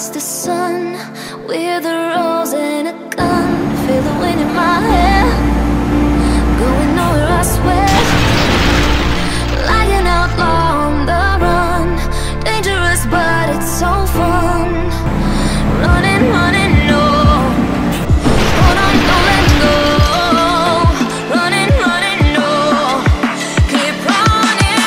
past the sun with a rose and a gun. Feel the wind in my hair, going nowhere I swear. Like an outlaw on the run, dangerous but it's so fun. Running, running, no. Hold on, don't let go. Running, running, no. Keep running.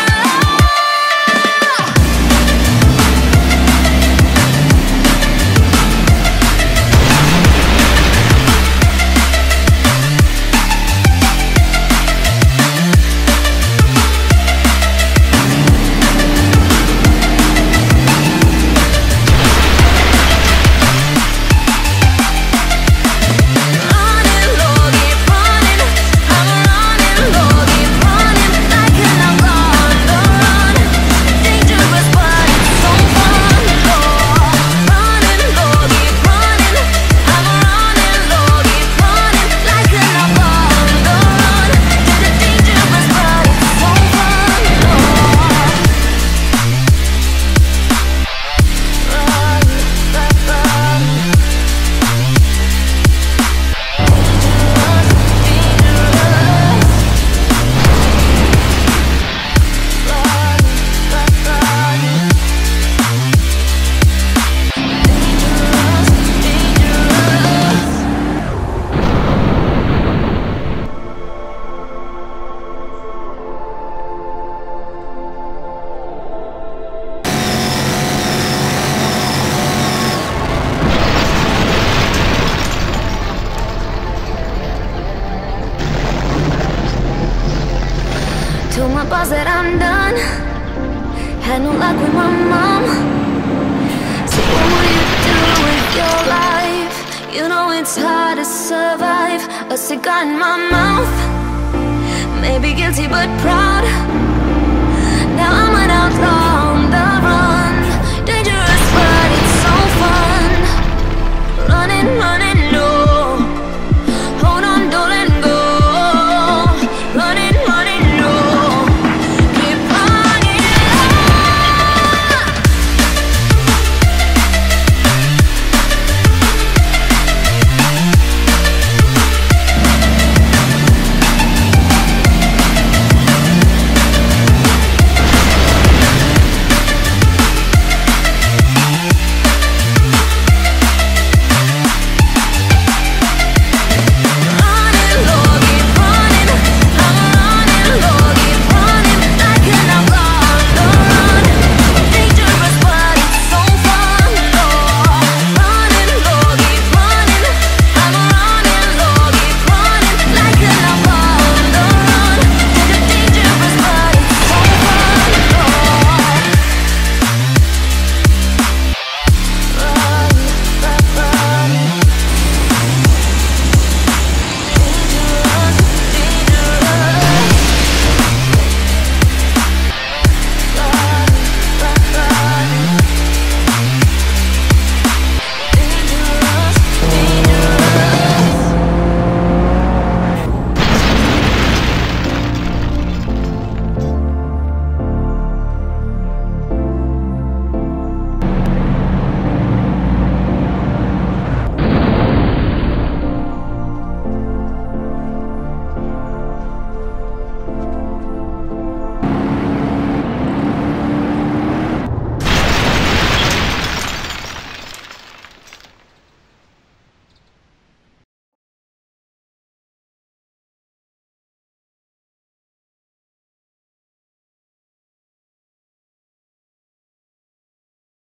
Told my boss that I'm done. Had no luck with my mom. So what will you do with your life? You know it's hard to survive. A cigar in my mouth, maybe guilty but proud. Now I'm an outlaw